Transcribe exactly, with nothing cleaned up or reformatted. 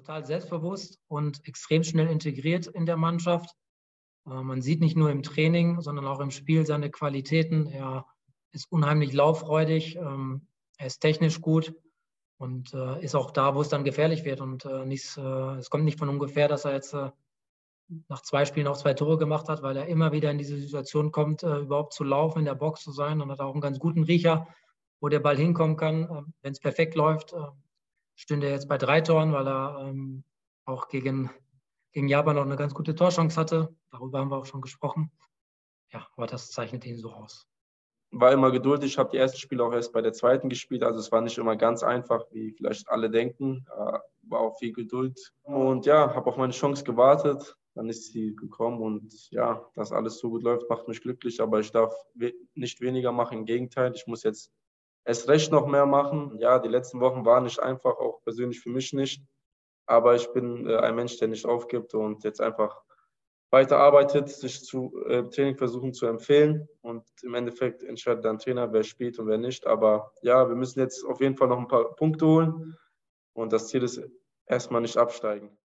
total selbstbewusst und extrem schnell integriert in der Mannschaft. Äh, man sieht nicht nur im Training, sondern auch im Spiel seine Qualitäten. Er ist unheimlich lauffreudig, ähm, er ist technisch gut und äh, ist auch da, wo es dann gefährlich wird. Und äh, nichts, äh, es kommt nicht von ungefähr, dass er jetzt äh, nach zwei Spielen auch zwei Tore gemacht hat, weil er immer wieder in diese Situation kommt, äh, überhaupt zu laufen, in der Box zu sein, und hat auch einen ganz guten Riecher, wo der Ball hinkommen kann. Äh, Wenn es perfekt läuft, äh, stünde er jetzt bei drei Toren, weil er ähm, auch gegen, gegen Japan noch eine ganz gute Torchance hatte. Darüber haben wir auch schon gesprochen. Ja, aber das zeichnet ihn so aus. War immer geduldig, habe die ersten Spiele auch erst bei der zweiten gespielt, also es war nicht immer ganz einfach, wie vielleicht alle denken. Äh, war auch viel Geduld und ja, habe auf meine Chance gewartet, dann ist sie gekommen und ja, dass alles so gut läuft, macht mich glücklich, aber ich darf we nicht weniger machen, im Gegenteil, ich muss jetzt erst recht noch mehr machen. Ja, die letzten Wochen waren nicht einfach, auch persönlich für mich nicht, aber ich bin äh, ein Mensch, der nicht aufgibt und jetzt einfach weiterarbeitet, sich zu äh, Training versuchen zu empfehlen und im Endeffekt entscheidet dann Trainer, wer spielt und wer nicht. Aber ja, wir müssen jetzt auf jeden Fall noch ein paar Punkte holen und das Ziel ist erstmal nicht absteigen.